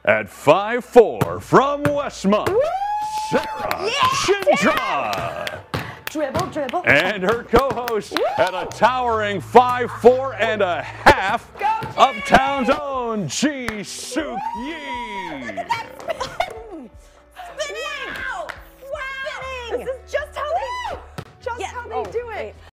At 5'4" from Westmont, Sarah Shindra. Dribble, dribble. And her co-host at a towering 5'4.5", Uptown's own Ji Suk Yi.